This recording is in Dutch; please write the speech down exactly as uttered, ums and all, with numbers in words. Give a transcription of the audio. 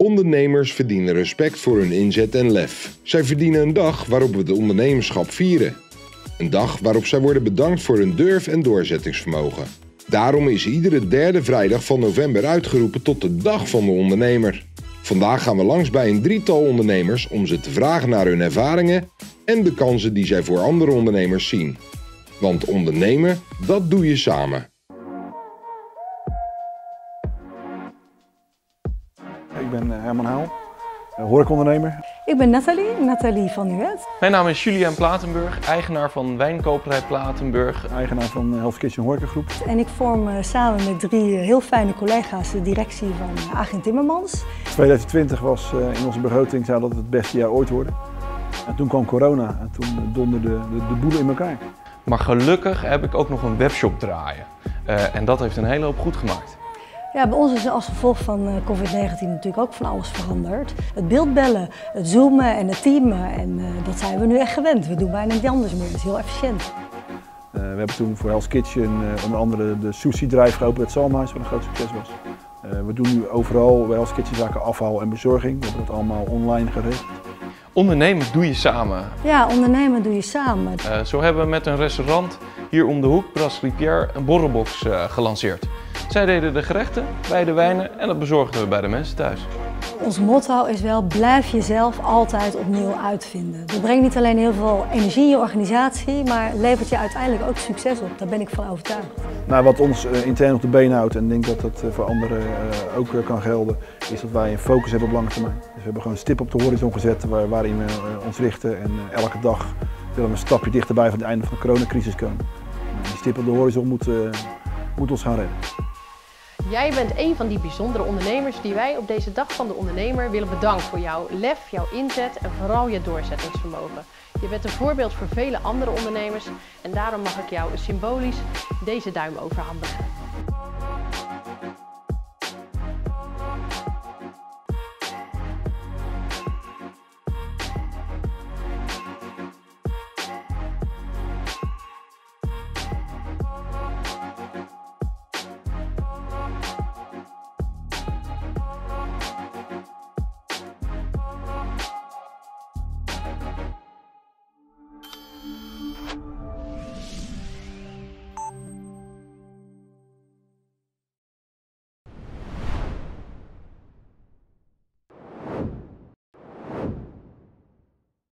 Ondernemers verdienen respect voor hun inzet en lef. Zij verdienen een dag waarop we het ondernemerschap vieren. Een dag waarop zij worden bedankt voor hun durf en doorzettingsvermogen. Daarom is iedere derde vrijdag van november uitgeroepen tot de Dag van de Ondernemer. Vandaag gaan we langs bij een drietal ondernemers om ze te vragen naar hun ervaringen en de kansen die zij voor andere ondernemers zien. Want ondernemen, dat doe je samen. Ik ben Herman Haal, horecaondernemer. Ik ben Nathalie, Nathalie van Nuet. Mijn naam is Julian Platenburg, eigenaar van Wijnkoperij Platenburg. Eigenaar van Hell's Kitchen Horecagroep. En ik vorm uh, samen met drie heel fijne collega's de directie van uh, Agent Timmermans. tweeduizend twintig was uh, in onze begroting zou dat het beste jaar ooit worden. En toen kwam corona en toen donderde de, de, de boel in elkaar. Maar gelukkig heb ik ook nog een webshop draaien. Uh, en dat heeft een hele hoop goed gemaakt. Ja, bij ons is als gevolg van covid negentien natuurlijk ook van alles veranderd. Het beeldbellen, het zoomen en het teamen, en uh, dat zijn we nu echt gewend. We doen bijna niet anders meer, het is heel efficiënt. Uh, we hebben toen voor Hell's Kitchen uh, onder andere de sushi-drijf geopend, het Zalmhuis, wat een groot succes was. Uh, we doen nu overal bij Hell's Kitchen zaken afval en bezorging. We hebben dat allemaal online geregeld. Ondernemen doe je samen. Ja, ondernemen doe je samen. Uh, zo hebben we met een restaurant hier om de hoek, Brasserie Pierre, een borrelbox uh, gelanceerd. Zij deden de gerechten, wij de wijnen en dat bezorgden we bij de mensen thuis. Ons motto is wel, blijf jezelf altijd opnieuw uitvinden. Dat brengt niet alleen heel veel energie in je organisatie, maar levert je uiteindelijk ook succes op. Daar ben ik van overtuigd. Nou, wat ons uh, intern op de been houdt, en ik denk dat dat uh, voor anderen uh, ook uh, kan gelden, is dat wij een focus hebben op lange termijn. Dus we hebben gewoon een stip op de horizon gezet waar, waarin we uh, ons richten, en uh, elke dag willen we een stapje dichterbij van het einde van de coronacrisis komen. Uh, die stip op de horizon moet, uh, moet ons gaan redden. Jij bent een van die bijzondere ondernemers die wij op deze Dag van de Ondernemer willen bedanken voor jouw lef, jouw inzet en vooral je doorzettingsvermogen. Je bent een voorbeeld voor vele andere ondernemers en daarom mag ik jou symbolisch deze duim overhandigen.